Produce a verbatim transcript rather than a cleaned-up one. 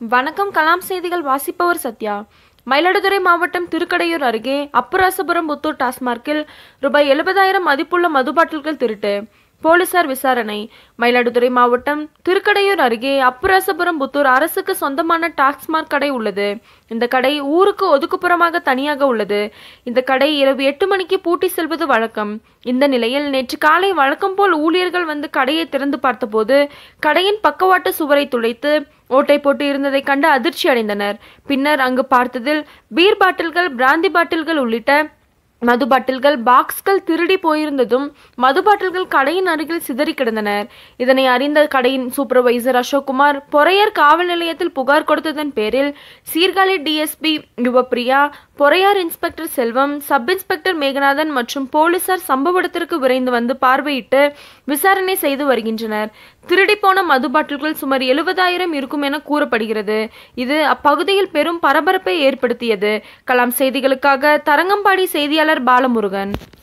வணக்கம். கலாம் செய்திகள் வாசிப்பவர் சத்யா. மயிலாடுதுறை மாவட்டம் திருக்கடையூர் அருகே அப்பராசபுரம் புத்தூர் டாஸ்மார்க்கில் ரூபாய் எழுபதாயிரம் மதிப்புள்ள மது பாட்டில்கள் திருட்டு. போலீசார் விசாரணை. மயிலாடுதுறை மாவட்டம் திருக்கடையூர் அருகே அப்பராசபுரம் புத்தூர் அரசுக்கு சொந்தமான டாஸ்மார்க் கடை உள்ளது. இந்த கடை ஊருக்கு ஒதுக்குப்புறமாக தனியாக உள்ளது. இந்த கடை இரவு எட்டு மணிக்கு பூட்டி செல்வது வழக்கம். இந்த நிலையில் நேற்று காலை வழக்கம் போல் ஊழியர்கள் வந்து கடையை திறந்து பார்த்தபோது கடையின் பக்கவாட்டு சுவரை துளைத்து ஓட்டை போட்டு இருந்ததை கண்டு அதிர்ச்சி அடைந்தனர். பின்னர் அங்கு பார்த்ததில் பீர் பாட்டில்கள், பிராந்தி பாட்டில்கள் உள்ளிட்ட மது பாட்டில்கள், பாக்ஸ்கள் திருடி போயிருந்ததும் மது பாட்டில்கள் கடையின் அருகில் சிதறி கிடந்தனர். இதனை அறிந்த கடையின் சூப்பர்வைசர் அசோக்குமார் பொறையார் காவல் நிலையத்தில் புகார் கொடுத்ததன் பேரில் Sirkazhi DSP Yuvapriya, Poraiyar inspector Selvam, sub inspector Meganathan மற்றும் போலீசார் சம்பவ இடத்திற்கு விரைந்து வந்து பார்வையிட்டு விசாரணை செய்து வருகின்றனர். திருடி போன மது பாட்டில்கள் சுமார் எழுபதாயிரம் இருக்கும் என கூறப்படுகிறது. இது அப்பகுதியில் பெரும் பரபரப்பை ஏற்படுத்தியது. கலாம் செய்திகளுக்காக தரங்கம்பாடி செய்தியாளர் பாலமுருகன்.